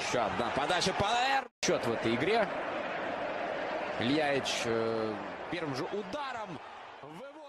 Еще одна подача ПЛР. Счет в этой игре. Ильяич первым же ударом выводит.